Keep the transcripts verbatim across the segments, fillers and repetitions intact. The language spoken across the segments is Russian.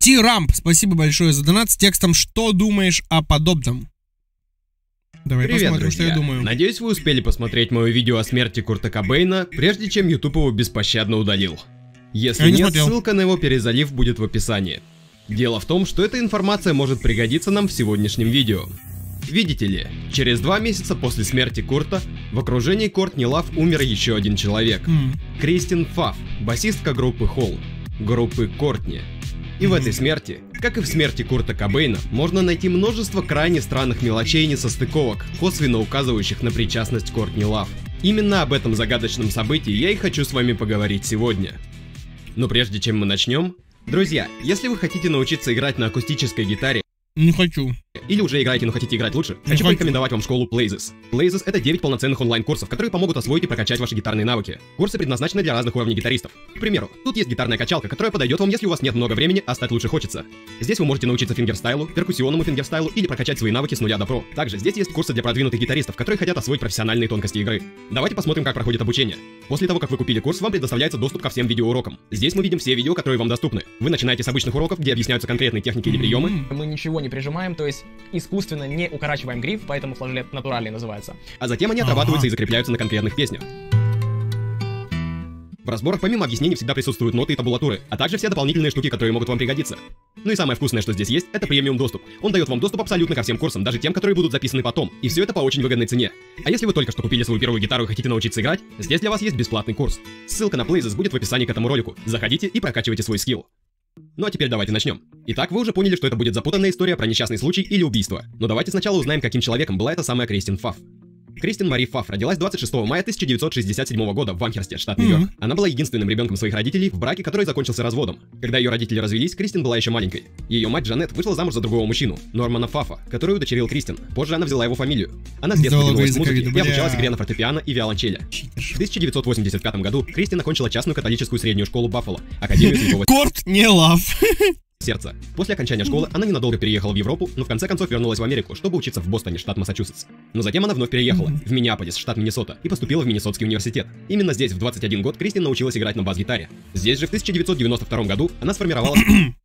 T-Ramp, спасибо большое за донат с текстом «Что думаешь о подобном?» Давай Привет, посмотрим, друзья. что я думаю. Надеюсь, вы успели посмотреть мое видео о смерти Курта Кобейна, прежде чем YouTube его беспощадно удалил. Если Я не нет, смотрел. ссылка на его перезалив будет в описании. Дело в том, что эта информация может пригодиться нам в сегодняшнем видео. Видите ли, через два месяца после смерти Курта в окружении Кортни Лав умер еще один человек. М. Кристин Фаф, басистка группы Холл, группы Кортни. И в этой смерти, как и в смерти Курта Кобейна, можно найти множество крайне странных мелочей и несостыковок, косвенно указывающих на причастность Кортни Лав. Именно об этом загадочном событии я и хочу с вами поговорить сегодня. Но прежде чем мы начнем, друзья, если вы хотите научиться играть на акустической гитаре, Не хочу. или уже играете, но хотите играть лучше, Не хочу хочу. порекомендовать вам школу Blazes. Blazes — это девять полноценных онлайн-курсов, которые помогут освоить и прокачать ваши гитарные навыки. Курсы предназначены для разных уровней гитаристов. К примеру, тут есть гитарная качалка, которая подойдет вам, если у вас нет много времени, а стать лучше хочется. Здесь вы можете научиться фингерстайлу, перкуссионному фингерстайлу или прокачать свои навыки с нуля до про. Также здесь есть курсы для продвинутых гитаристов, которые хотят освоить профессиональные тонкости игры. Давайте посмотрим, как проходит обучение. После того, как вы купили курс, вам предоставляется доступ ко всем видеоурокам. Здесь мы видим все видео, которые вам доступны. Вы начинаете с обычных уроков, где объясняются конкретные техники или приемы. Мы ничего не прижимаем, то есть искусственно не укорачиваем гриф, поэтому флажолет натуральный называется. А затем они отрабатываются и закрепляются на конкретных песнях. В разборах помимо объяснений всегда присутствуют ноты и табулатуры, а также все дополнительные штуки, которые могут вам пригодиться. Ну и самое вкусное, что здесь есть, это премиум доступ. Он дает вам доступ абсолютно ко всем курсам, даже тем, которые будут записаны потом. И все это по очень выгодной цене. А если вы только что купили свою первую гитару и хотите научиться играть, здесь для вас есть бесплатный курс. Ссылка на Blazes будет в описании к этому ролику. Заходите и прокачивайте свой скилл. Ну а теперь давайте начнем. Итак, вы уже поняли, что это будет запутанная история про несчастный случай или убийство. Но давайте сначала узнаем, каким человеком была эта самая Кристин Фаф. Кристин Мари Фаф родилась двадцать шестого мая тысяча девятьсот шестьдесят седьмого года в Амхерсте, штат Нью-Йорк. Мгм. Она была единственным ребенком своих родителей в браке, который закончился разводом. Когда ее родители развелись, Кристин была еще маленькой. Ее мать Джанет вышла замуж за другого мужчину, Нормана Фафа, который удочерил Кристин. Позже она взяла его фамилию. Она с детства Долго тянулась к языка музыке виду, и обучалась бля. игре на фортепиано и виолончели. В тысяча девятьсот восемьдесят пятом году Кристин окончила частную католическую среднюю школу Баффало, Академию Святого Корт не лав. Сердца. После окончания школы она ненадолго переехала в Европу, но в конце концов вернулась в Америку, чтобы учиться в Бостоне, штат Массачусетс. Но затем она вновь переехала в Миннеаполис, штат Миннесота, и поступила в Миннесотский университет. Именно здесь в двадцать один год Кристин научилась играть на бас-гитаре. Здесь же в тысяча девятьсот девяносто втором году она сформировала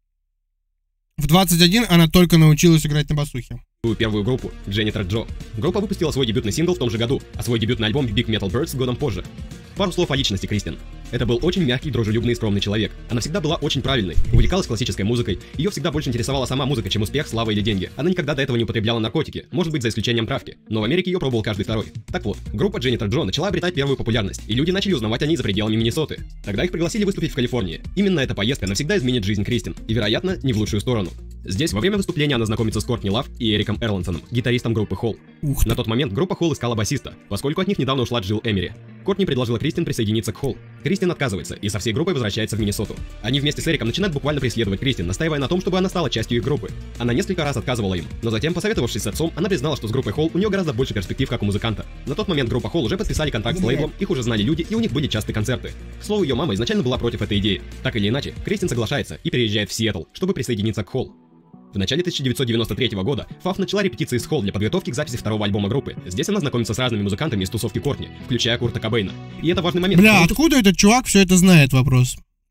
В двадцать один она только научилась играть на басухе. свою первую группу Janitor Joe. Группа выпустила свой дебютный сингл в том же году, а свой дебютный альбом Big Metal Birds годом позже. Пару слов о личности Кристин. Это был очень мягкий, дружелюбный и скромный человек. Она всегда была очень правильной, увлекалась классической музыкой, ее всегда больше интересовала сама музыка, чем успех, слава или деньги. Она никогда до этого не употребляла наркотики, может быть за исключением травки, но в Америке ее пробовал каждый второй. Так вот, группа Janitor Joe начала обретать первую популярность, и люди начали узнавать о ней за пределами Миннесоты. Тогда их пригласили выступить в Калифорнии. Именно эта поездка навсегда изменит жизнь Кристин, и, вероятно, не в лучшую сторону. Здесь во время выступления она знакомится с Кортни Лав и Эриком Эрлансоном, гитаристом группы Холл. Ух ты. На тот момент группа Холл искала басиста, поскольку от них недавно ушла Джилл Эмери. Кортни предложила Кристин присоединиться к Холл. Кристин отказывается и со всей группой возвращается в Миннесоту. Они вместе с Эриком начинают буквально преследовать Кристин, настаивая на том, чтобы она стала частью их группы. Она несколько раз отказывала им, но затем, посоветовавшись с отцом, она признала, что с группой Холл у нее гораздо больше перспектив как у музыканта. На тот момент группа Холл уже подписали контракт с лейблом, их уже знали люди, и у них были частые концерты. К слову, ее мама изначально была против этой идеи. Так или иначе, Кристин соглашается и переезжает в Сиэтл, чтобы присоединиться к Холл. В начале тысяча девятьсот девяносто третьего года Фаф начала репетиции с Холл для подготовки к записи второго альбома группы. Здесь она знакомится с разными музыкантами из тусовки Кортни, включая Курта Кобейна. И это важный момент. Бля, потому что откуда этот чувак все это знает, вопрос?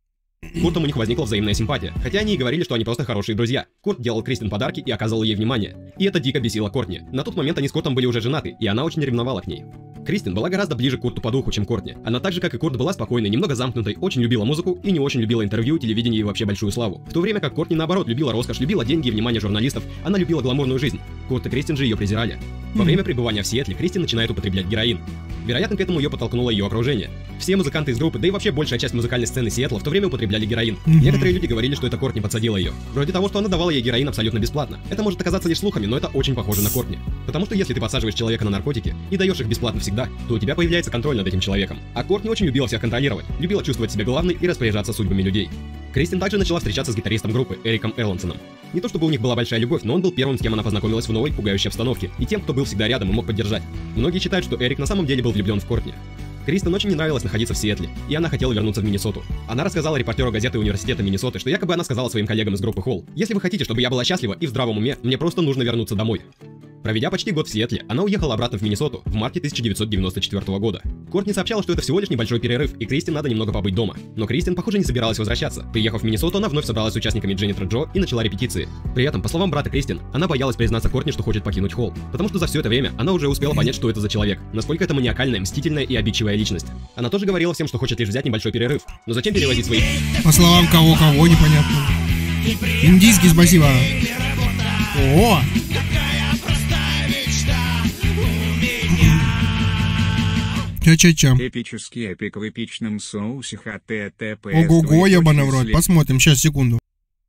с Куртом у них возникла взаимная симпатия, хотя они и говорили, что они просто хорошие друзья. Курт делал Кристин подарки и оказывал ей внимание. И это дико бесило Кортни. На тот момент они с Куртом были уже женаты, и она очень ревновала к ней. Кристин была гораздо ближе к Курту по духу, чем Кортни. Она так же, как и Курт, была спокойной, немного замкнутой, очень любила музыку и не очень любила интервью, телевидение и вообще большую славу. В то время как Кортни, наоборот, любила роскошь, любила деньги и внимание журналистов, она любила гламурную жизнь. Курт и Кристин же ее презирали. Во время пребывания в Сиэтле Кристин начинает употреблять героин. Вероятно, к этому ее подтолкнуло ее окружение. Все музыканты из группы, да и вообще большая часть музыкальной сцены Сиэтла в то время употребляли героин. Некоторые люди говорили, что это Кортни подсадила ее. Вроде того, что она давала ей героин абсолютно бесплатно. Это может оказаться лишь слухами, но это очень похоже на Кортни. Потому что если ты подсаживаешь человека на наркотики и даешь их бесплатно всегда, то у тебя появляется контроль над этим человеком. А Кортни очень любила всех контролировать, любила чувствовать себя главной и распоряжаться судьбами людей. Кристин также начала встречаться с гитаристом группы Эриком Эрлансоном. Не то чтобы у них была большая любовь, но он был первым, с кем она познакомилась в новой, пугающей обстановке, и тем, кто был всегда рядом и мог поддержать. Многие считают, что Эрик на самом деле был влюблен в Кортни. Кристин очень не нравилось находиться в Сиэтле, и она хотела вернуться в Миннесоту. Она рассказала репортеру газеты университета Миннесоты, что якобы она сказала своим коллегам из группы Холл: «Если вы хотите, чтобы я была счастлива и в здравом уме, мне просто нужно вернуться домой». Проведя почти год в Сиэтле, она уехала обратно в Миннесоту в марте тысяча девятьсот девяносто четвёртого года. Кортни сообщала, что это всего лишь небольшой перерыв, и Кристин надо немного побыть дома. Но Кристин, похоже, не собиралась возвращаться. Приехав в Миннесоту, она вновь собралась с участниками Дженнифер Джо и начала репетиции. При этом, по словам брата Кристин, она боялась признаться Кортни, что хочет покинуть холл, потому что за все это время она уже успела понять, что это за человек, насколько это маниакальная, мстительная и обидчивая личность. Она тоже говорила всем, что хочет лишь взять небольшой перерыв, но зачем перевозить своих... По словам кого-кого, непонятно. Индийский, спасибо. О! Ча-ча-ча. Эпический эпик в эпичном соусе ХТТП. Ого-го, ебаный в рот. Посмотрим, сейчас, секунду.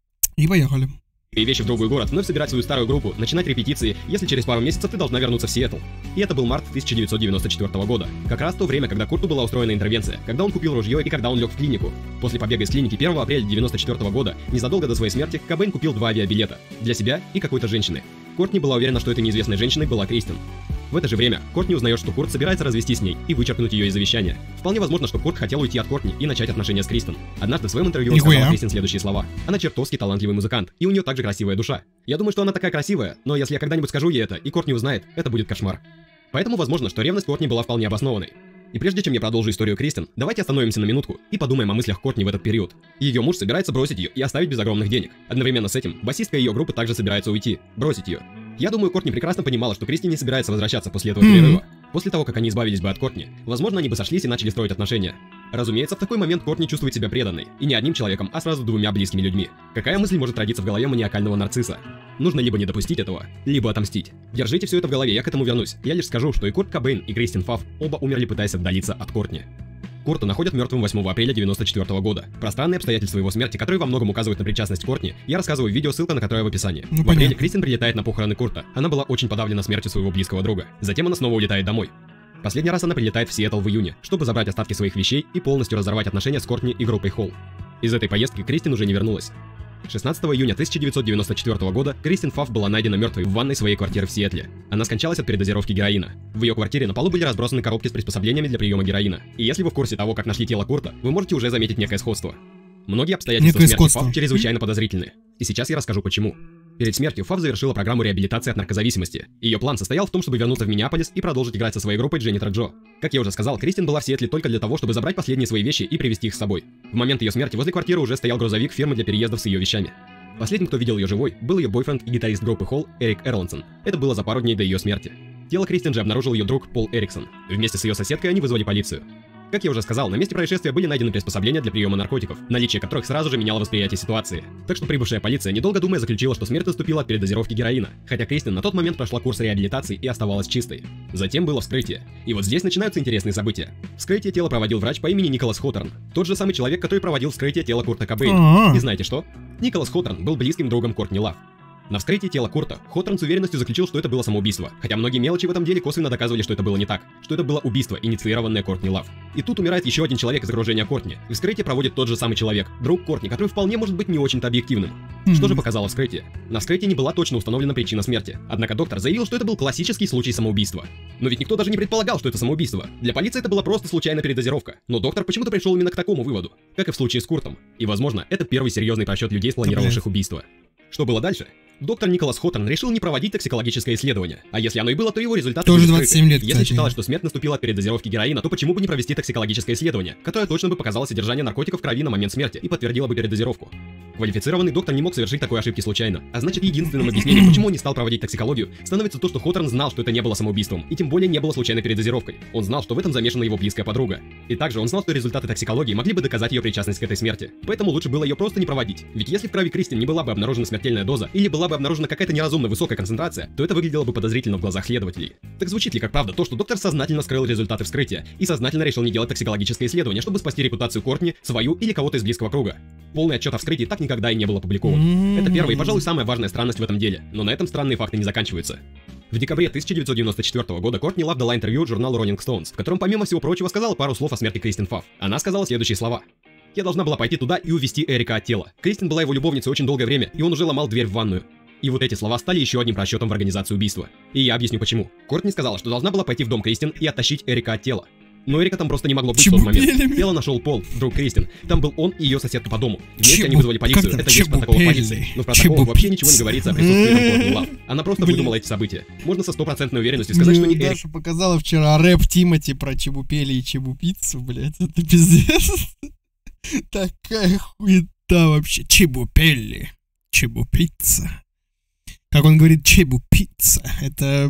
И поехали. И вещи в другой город, вновь собирать свою старую группу, начинать репетиции, если через пару месяцев ты должна вернуться в Сиэтл. И это был март тысяча девятьсот девяносто четвёртого года. Как раз то время, когда Курту была устроена интервенция, когда он купил ружье и когда он лег в клинику. После побега из клиники первого апреля девяносто четвёртого года, незадолго до своей смерти, Кобейн купил два авиабилета. Для себя и какой-то женщины. Кортни была уверена, что этой неизвестной женщиной была Кристин. В это же время Кортни узнает, что Курт собирается развестись с ней и вычеркнуть ее из завещания. Вполне возможно, что Курт хотел уйти от Кортни и начать отношения с Кристин. Однажды в своем интервью он сказал Кристин следующие слова. Она чертовски талантливый музыкант, и у нее также красивая душа. Я думаю, что она такая красивая, но если я когда-нибудь скажу ей это, и Кортни узнает, это будет кошмар. Поэтому возможно, что ревность Кортни была вполне обоснованной. И прежде чем я продолжу историю Кристин, давайте остановимся на минутку и подумаем о мыслях Кортни в этот период. Ее муж собирается бросить ее и оставить без огромных денег. Одновременно с этим, басистка ее группы также собирается уйти, бросить ее. Я думаю, Кортни прекрасно понимала, что Кристин не собирается возвращаться после этого перерыва. После того, как они избавились бы от Кортни, возможно, они бы сошлись и начали строить отношения. Разумеется, в такой момент Кортни чувствует себя преданной. И не одним человеком, а сразу двумя близкими людьми. Какая мысль может родиться в голове маниакального нарцисса? Нужно либо не допустить этого, либо отомстить. Держите все это в голове, я к этому вернусь. Я лишь скажу, что и Курт Кобейн, и Кристин Фаф оба умерли, пытаясь отдалиться от Кортни. Курта находят мертвым восьмого апреля девяносто четвёртого года. Про странные обстоятельства его смерти, которые во многом указывают на причастность Кортни, я рассказываю в видео, ссылка на которое в описании. Ну, в апреле Кристин прилетает на похороны Курта. Она была очень подавлена смертью своего близкого друга. Затем она снова улетает домой. Последний раз она прилетает в Сиэтл в июне, чтобы забрать остатки своих вещей и полностью разорвать отношения с Кортни и группой Холл. Из этой поездки Кристин уже не вернулась. шестнадцатого июня тысяча девятьсот девяносто четвёртого года Кристин Фаф была найдена мертвой в ванной своей квартиры в Сиэтле. Она скончалась от передозировки героина. В ее квартире на полу были разбросаны коробки с приспособлениями для приема героина. И если вы в курсе того, как нашли тело Курта, вы можете уже заметить некое сходство. Многие обстоятельства Некое смерти сходство. Фаф чрезвычайно подозрительны. И сейчас я расскажу почему. Перед смертью Фаф завершила программу реабилитации от наркозависимости. Ее план состоял в том, чтобы вернуться в Миннеаполис и продолжить играть со своей группой Дженнифер Джо. Как я уже сказал, Кристин была в Сиэтле только для того, чтобы забрать последние свои вещи и привезти их с собой. В момент ее смерти возле квартиры уже стоял грузовик фирмы для переездов с ее вещами. Последним, кто видел ее живой, был ее бойфренд и гитарист группы Холл Эрик Эрландсон. Это было за пару дней до ее смерти. Тело Кристин же обнаружил ее друг Пол Эриксон. Вместе с ее соседкой они вызвали полицию. Как я уже сказал, на месте происшествия были найдены приспособления для приема наркотиков, наличие которых сразу же меняло восприятие ситуации. Так что прибывшая полиция, недолго думая, заключила, что смерть наступила от передозировки героина, хотя Кристин на тот момент прошла курс реабилитации и оставалась чистой. Затем было вскрытие. И вот здесь начинаются интересные события. Вскрытие тела проводил врач по имени Николас Хоторн, тот же самый человек, который проводил вскрытие тела Курта Кобейна. И знаете что? Николас Хоторн был близким другом Кортни Лав. На вскрытии тела Курта Хоторн с уверенностью заключил, что это было самоубийство, хотя многие мелочи в этом деле косвенно доказывали, что это было не так, что это было убийство, инициированное Кортни Лав. И тут умирает еще один человек из окружения Кортни, и вскрытие проводит тот же самый человек, друг Кортни, который вполне может быть не очень-то объективным. Mm-hmm. Что же показало вскрытие? На вскрытии не была точно установлена причина смерти, однако доктор заявил, что это был классический случай самоубийства. Но ведь никто даже не предполагал, что это самоубийство. Для полиции это была просто случайная передозировка, но доктор почему-то пришел именно к такому выводу, как и в случае с Куртом. И возможно, это первый серьезный просчет людей, спланировавших убийство. Что было дальше? Доктор Николас Хоторн решил не проводить токсикологическое исследование, а если оно и было, то его результаты тоже были двадцать семь лет, Если кстати. считалось, что смерть наступила от передозировки героина, то почему бы не провести токсикологическое исследование, которое точно бы показало содержание наркотиков в крови на момент смерти и подтвердило бы передозировку? Квалифицированный доктор не мог совершить такой ошибки случайно, а значит, единственным объяснением, почему он не стал проводить токсикологию, становится то, что Хоторн знал, что это не было самоубийством, и тем более не было случайной передозировкой. Он знал, что в этом замешана его близкая подруга. И также он знал, что результаты токсикологии могли бы доказать ее причастность к этой смерти. Поэтому лучше было ее просто не проводить. Ведь если в крови Кристин не была бы обнаружена смертельная доза, или была бы обнаружена какая-то неразумно высокая концентрация, то это выглядело бы подозрительно в глазах следователей. Так звучит ли как правда то, что доктор сознательно скрыл результаты вскрытия и сознательно решил не делать токсикологическое исследование, чтобы спасти репутацию Кортни, свою или кого-то из близкого круга? Полный отчет о вскрытии так никогда и не был опубликован. Это первая и, пожалуй, самая важная странность в этом деле, но на этом странные факты не заканчиваются. В декабре тысяча девятьсот девяносто четвёртого года Кортни Лав дала интервью журналу Rolling Stones, в котором, помимо всего прочего, сказала пару слов о смерти Кристин Фаф. Она сказала следующие слова. «Я должна была пойти туда и увезти Эрика от тела. Кристин была его любовницей очень долгое время, и он уже ломал дверь в ванную». И вот эти слова стали еще одним просчетом в организации убийства. И я объясню почему. Кортни сказала, что должна была пойти в дом Кристин и оттащить Эрика от тела. Но Эрика там просто не могло быть в тот момент. Чебупелями. Тело нашел Пол, друг Кристин. Там был он и ее соседка по дому. Вместе они Чебу- вызвали полицию. как там? Это есть в протоколах Чебупели. полиции. Но в протоколах вообще ничего не говорится о присутствии там Кортни Лав. Она просто Блин. выдумала эти события. Можно со стопроцентной уверенностью сказать, что не Эрик. Даша показала вчера рэп Тимати про Чебупели и Чебупиццу, блядь. Это пиздец. Такая хуета вообще. Чебупели. Чебупицца. Как он говорит, Чебупицца. Это,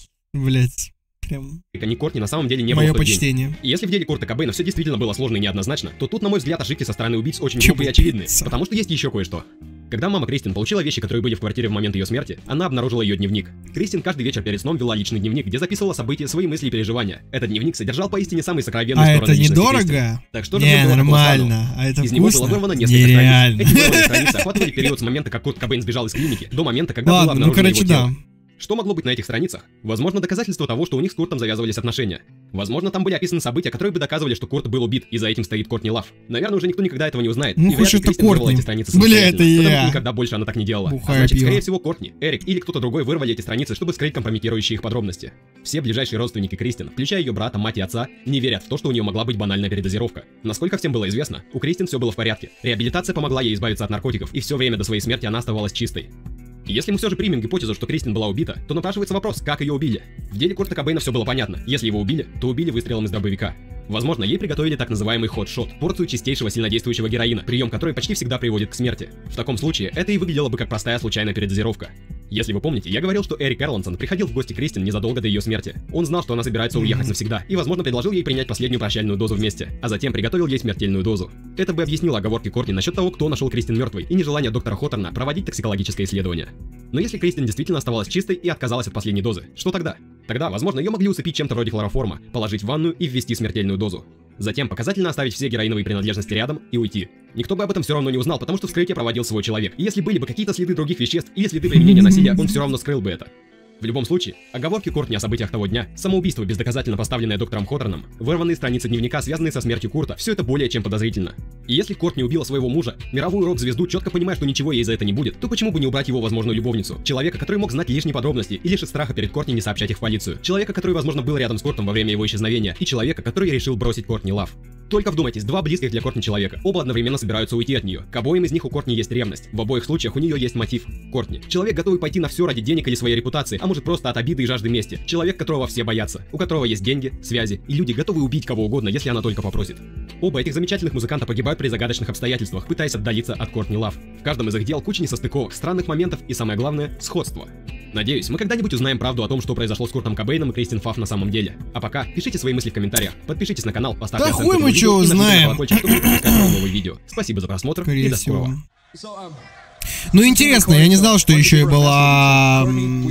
блядь, прям Ни Кортни на самом деле не было мое в тот день. почтение. И если в деле Курта Кобейна все действительно было сложно и неоднозначно, то тут, на мой взгляд, ошибки со стороны убийц очень Чебу глупые и очевидные. пицца. Потому что есть еще кое-что. Когда мама Кристин получила вещи, которые были в квартире в момент ее смерти, она обнаружила ее дневник. Кристин каждый вечер перед сном вела личный дневник, где записывала события, свои мысли и переживания. Этот дневник содержал поистине самые сокровенные А стороны это личности Кристин. недорого? Так что же Не, в нем было такого странного? нормально. А это Из него было вкусно? вырвано несколько Нереально. страниц. Эти вырванные страницы охватывали период с момента, как Курт Кобейн сбежал из клиники, до момента, когда было Ладно, ну обнаружено короче, его да. тело. Что могло быть на этих страницах? Возможно, доказательство того, что у них с Куртом завязывались отношения. Возможно, там были описаны события, которые бы доказывали, что Курт был убит, и за этим стоит Кортни Лав. Наверное, уже никто никогда этого не узнает. Ну, и вряд хоть ли это Кристин вырвала Кортни. эти страницы Бля, самостоятельно, это я. потому что никогда больше она так не делала. Бухая А значит, пиво. скорее всего, Кортни, Эрик или кто-то другой вырвали эти страницы, чтобы скрыть компрометирующие их подробности. Все ближайшие родственники Кристин, включая ее брата, мать и отца, не верят в то, что у нее могла быть банальная передозировка. Насколько всем было известно, у Кристин все было в порядке. Реабилитация помогла ей избавиться от наркотиков, и все время до своей смерти она оставалась чистой. И если мы все же примем гипотезу, что Кристин была убита, то напрашивается вопрос, как ее убили. В деле Курта Кобейна все было понятно. Если его убили, то убили выстрелом из дробовика. Возможно, ей приготовили так называемый хот-шот, порцию чистейшего сильнодействующего героина, прием которой почти всегда приводит к смерти. В таком случае это и выглядело бы как простая случайная передозировка. Если вы помните, я говорил, что Эрик Эрландсон приходил в гости к Кристин незадолго до ее смерти. Он знал, что она собирается уехать навсегда, и, возможно, предложил ей принять последнюю прощальную дозу вместе, а затем приготовил ей смертельную дозу. Это бы объяснило оговорки Кортни насчет того, кто нашел Кристин мертвой, и нежелание доктора Хоторна проводить токсикологическое исследование. Но если Кристин действительно оставалась чистой и отказалась от последней дозы, что тогда? Тогда, возможно, ее могли усыпить чем-то вроде хлороформа, положить в ванную и ввести смертельную дозу. Затем показательно оставить все героиновые принадлежности рядом и уйти. Никто бы об этом все равно не узнал, потому что вскрытие проводил свой человек. И если были бы какие-то следы других веществ или следы применения насилия, он все равно скрыл бы это. В любом случае, оговорки Кортни о событиях того дня, самоубийство бездоказательно поставленное доктором Хоторном, вырванные страницы дневника, связанные со смертью Курта, все это более чем подозрительно. И если Кортни убила своего мужа, мировую рок-звезду, четко понимая, что ничего ей за это не будет, то почему бы не убрать его возможную любовницу? Человека, который мог знать лишние подробности и лишь из страха перед Кортни не сообщать их в полицию. Человека, который, возможно, был рядом с Куртом во время его исчезновения. И человека, который решил бросить Кортни Лав. Только вдумайтесь, два близких для Кортни человека. Оба одновременно собираются уйти от нее. К обоим из них у Кортни есть ревность. В обоих случаях у нее есть мотив. Кортни. Человек, готовый пойти на все ради денег или своей репутации, а может просто от обиды и жажды мести. Человек, которого все боятся. У которого есть деньги, связи и люди, готовые убить кого угодно, если она только попросит. Оба этих замечательных музыканта погибают при загадочных обстоятельствах, пытаясь отдалиться от Кортни Лав. В каждом из их дел куча несостыковок, странных моментов и, самое главное, сходства. Надеюсь, мы когда-нибудь узнаем правду о том, что произошло с Куртом Кобейном и Кристин Фаф на самом деле. А пока, пишите свои мысли в комментариях, подпишитесь на канал, поставьте Да оценку хуй мы этому чё видео и нажмите на узнаем. колокольчик, чтобы не пропускать новые видео. Спасибо за просмотр Скорее и до всего. скорого. Ну интересно, я не знал, что еще и была... м,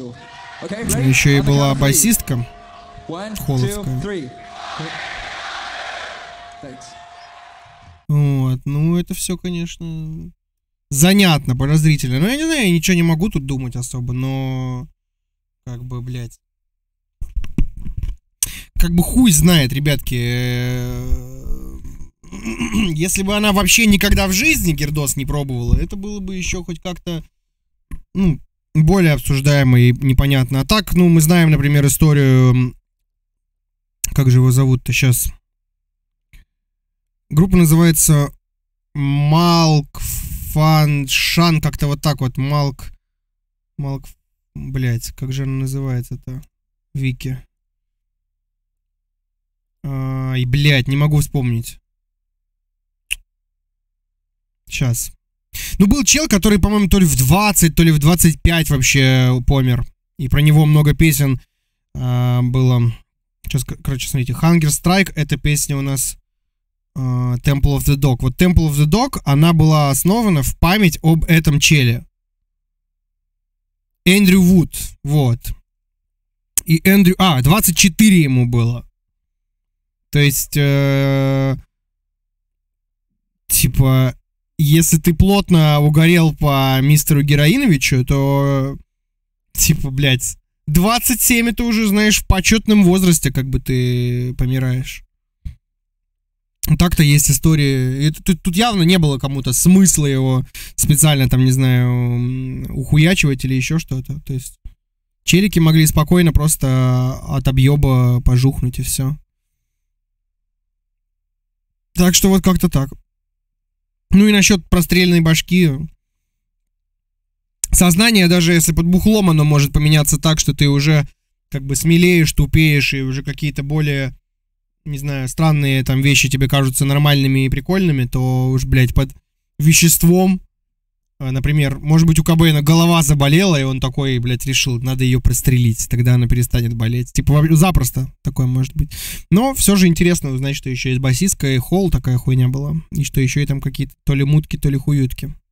Еще и была басистка. Холодская. Вот, ну это все, конечно, занятно, подозрительно. Ну я не знаю, я ничего не могу тут думать особо, но... Как бы, блядь. Как бы хуй знает, ребятки. Если бы она вообще никогда в жизни гердос не пробовала, это было бы еще хоть как-то, ну, более обсуждаемо и непонятно. А так, ну, мы знаем, например, историю... Как же его зовут-то сейчас? Группа называется Малк Фан Шан, как-то вот так вот. Малк... Малк... Блять, как же она называется-то? Вики. Ай, блять, не могу вспомнить. Сейчас. Ну, был чел, который, по-моему, то ли в двадцать, то ли в двадцать пять вообще помер. И про него много песен а, было. Сейчас, короче, смотрите. Hunger Strike — это песня у нас а, Temple of the Dog. Вот Temple of the Dog, она была основана в память об этом челе. Эндрю Вуд. Вот. И Эндрю... А, двадцать четыре ему было. То есть... Э, типа... Если ты плотно угорел по мистеру Героиновичу, то, типа, блядь, двадцать семь это уже, знаешь, в почетном возрасте, как бы ты помираешь. Так-то есть истории. И тут, тут явно не было кому-то смысла его специально, там, не знаю, ухуячивать или еще что-то. То есть челики могли спокойно просто от объеба пожухнуть и все. Так что вот как-то так. Ну и насчет простреленной башки. Сознание, даже если под бухлом, оно может поменяться так, что ты уже как бы смелеешь, тупеешь, и уже какие-то более, не знаю, странные там вещи тебе кажутся нормальными и прикольными, то уж, блядь, под веществом, например, может быть, у Кобейна голова заболела, и он такой, блядь, решил, надо ее прострелить, тогда она перестанет болеть. Типа, запросто такое может быть. Но все же интересно узнать, что еще есть басистка и холл, такая хуйня была, и что еще и там какие-то то ли мутки, то ли хуютки.